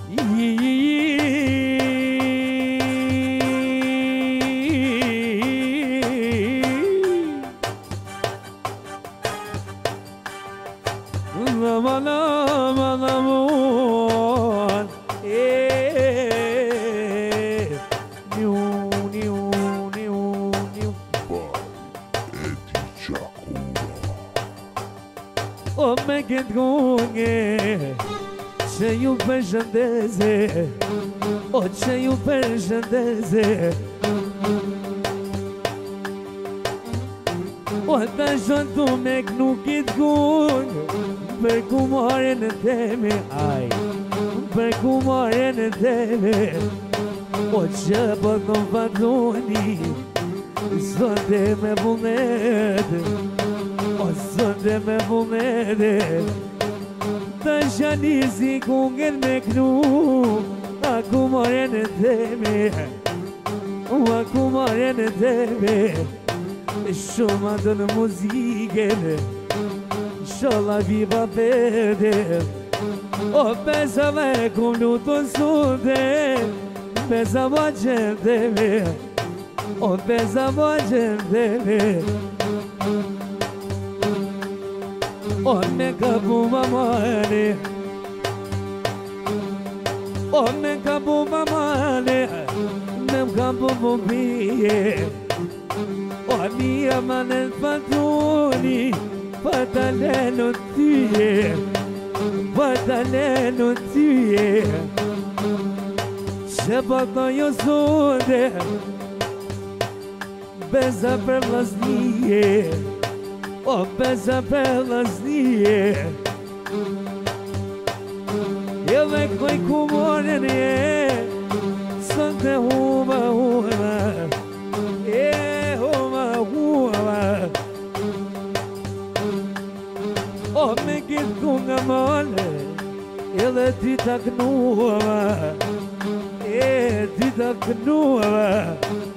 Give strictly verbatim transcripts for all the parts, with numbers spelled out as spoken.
O me këtë gonge që ju përshëndeze, o që ju përshëndeze, o të shëndu me kënu këtë gonge, për ku mare në teme, aj, për ku mare në teme, o që për të fatoni, zonde me vullnete, o zonde me vullnete, të shanizi kungën me knu, aku mare në teme, o aku mare në teme, shumë atë në muzikën, shola viva verde, o pesa me kum luto sunde, pesa ma gjendeve, o pesa ma gjendeve, o me kapu mamane, o me kapu mamane, me kapu bubije, o mia manet patroni, Pataleno tyje, pataleno tyje, që pato jo sonde, beza për vlasnije, o beza për vlasnije, e dhe koj kumorën e, sën të huma huma, e huma huma, o me këtë kunga mole, edhe ty ta kënuava, e ty ta kënuava,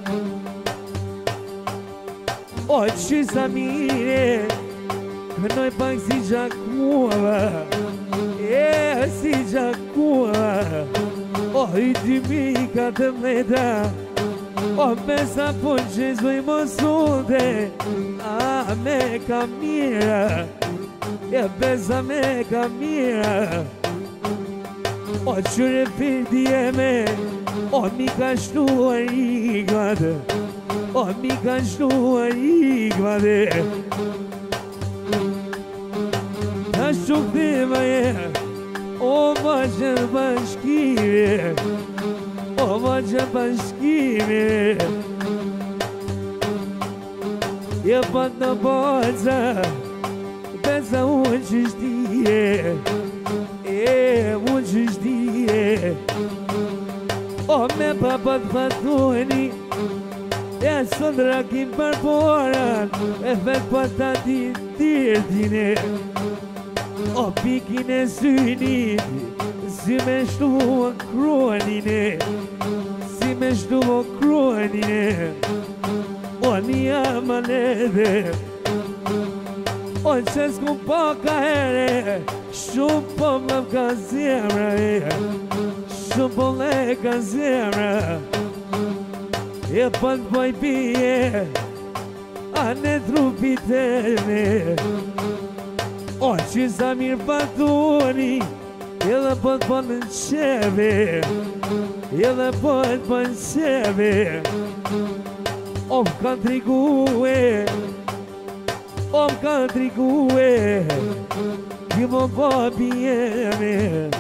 o qysa mire, kënoj pak si gjakuava, e si gjakuava, o i dy mi katë mleta, o pesa po që zoj më sunde, a me kamira, e beza me kamira, o qëre firdi e me, o mi ka shtuar i gvade, o mi ka shtuar i gvade, ta shuk dhima e, o vajën bashkime, o vajën bashkime, e pat në baza, Beza unë që shtije, e unë që shtije, o me papat fatoni, e sondra kim përporan, e vet patati tjetine, o pikin e synit, si me shtu o kronine, si me shtu o kronine, o një amanede, o që s'ku po ka here, shumë po më ka zemra e, shumë po le ka zemra, e po të poj pije, a ne trupit e me, o që sa mirë patoni, edhe po të po në qeve, edhe po të po në qeve, o më ka trigu e, o më ka trigu e, ti më babi e me,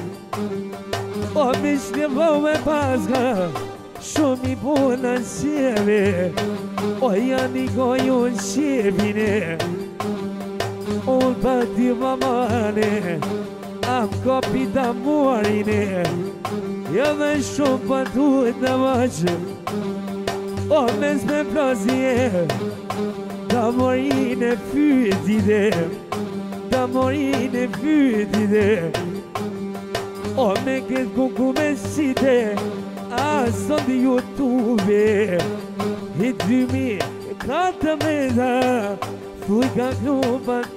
o më shnevo me paska, shumë i puna qeve, o janë i goju në qevine, o më pati mamane, am kopi të morine, edhe shumë patu të vaqë, o mes me plazje, ta morin e fytide, ta morin e fytide, o me këtë kuku me site, a sot YouTube, i dy mi katë me da, thuj ka kënu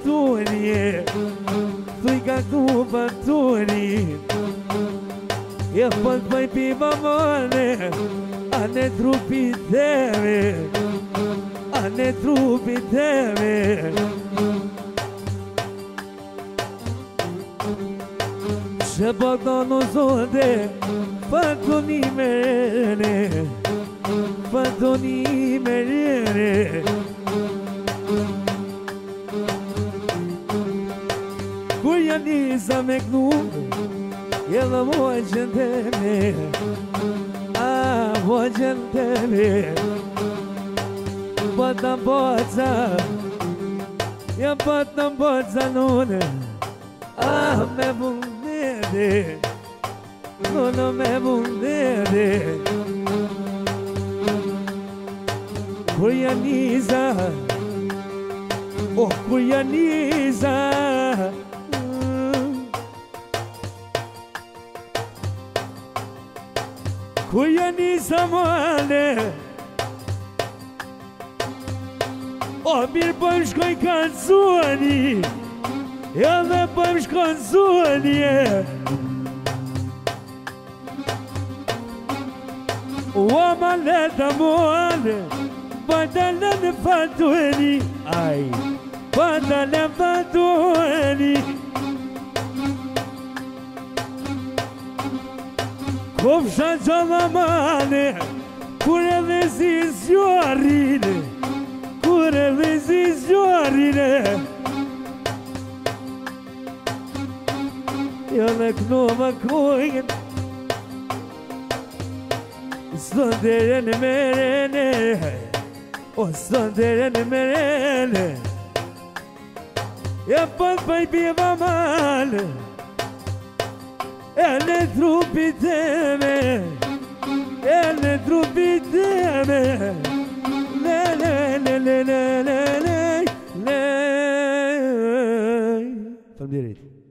patoni, thuj ka kënu patoni, E pët pëj piva mone, anë trupit teme, anë trupit teme. Që bëgdo në zonde, fatoni me rene, fatoni me rene. Kur janë nisa me knu, jella voglio teme, ah voglio teme. Bata bozza, ja bata bozza non, ah me bundede, non me bundede. Kur janë nisa, oh kur janë nisa. Kur janë nisa male, o mirë pëmë shkoj kanzoni, edhe pëmë shkoj zoni. O maleta male, badale në fatueni, aj, badale në fatueni. Kopsha gjalla mane, kur e dhe zi zjarine, kur e dhe zi zjarine. Ja në knova kojnë, s'do dere në merene, o s'do dere në merene. Ja pët pëj piva male, e në trupit teme, e në trupit teme. Le le le le le le le le. Faleminderit.